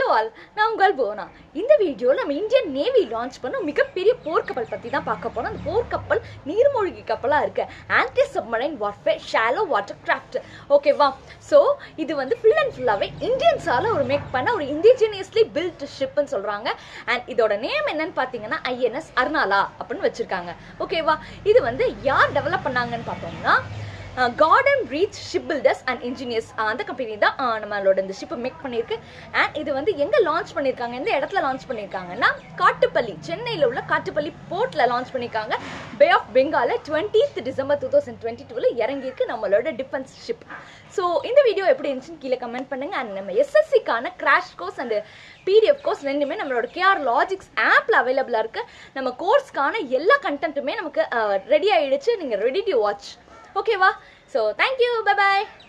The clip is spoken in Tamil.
Hello all, நான் உங்கள் Bhuvana. இந்த வீடியோல நம்ம இந்தியன் நேவி லான்ச் பண்ண மிகப்பெரிய போர்க்கப்பல் பத்தி தான் பார்க்க போறோம். அந்த போர்க்கப்பல் நீர்மூழ்கி கப்பலா இருக்கு. Anti submarine warfare shallow water craft. ஓகேவா? சோ இது வந்து ஃபுல் அண்ட் ஃபுல்லாவே இந்தியன்ஸால ஒரு மேக் பண்ண ஒரு இண்டிஜினியஸ்லி பில்ட் ஷிப்னு சொல்றாங்க. அண்ட் இதோட நேம் என்னன்னு பாத்தீங்கன்னா INS அர்னாலா அப்படின்னு வச்சிருக்காங்க. ஓகேவா? இது வந்து யார் டெவலப் பண்ணாங்கன்னு பார்த்தோம்னா Garden Reach Shipbuilders and Engineers அந்த கம்பெனி தான் நம்மளோட இந்த ஷிப்பை மேக் பண்ணியிருக்கு. அண்ட் இது வந்து எங்கே லான்ச் பண்ணியிருக்காங்க, எந்த இடத்துல லான்ச் பண்ணியிருக்காங்கன்னா காட்டுப்பள்ளி, சென்னையில் உள்ள காட்டுப்பள்ளி போர்ட்டில் லான்ச் பண்ணியிருக்காங்க. பே ஆஃப் பெங்காலில் 20th December 2022 இறங்கியிருக்கு நம்மளோட டிஃபென்ஸ் ஷிப். ஸோ இந்த வீடியோ எப்படி இருந்துச்சுன்னு கீழே கமெண்ட் பண்ணுங்கள். அண்ட் நம்ம SSCக்கான crash course and PDF course ரெண்டுமே நம்மளோட KR லாஜிக்ஸ் ஆப்பில் அவைலபிளாக இருக்குது. நம்ம கோர்ஸ்க்கான எல்லா கண்டென்ட்டுமே நமக்கு ரெடி ஆகிடுச்சு. நீங்கள் ரெடி டு வாட்ச். ஓகேவா? So thank you, bye bye.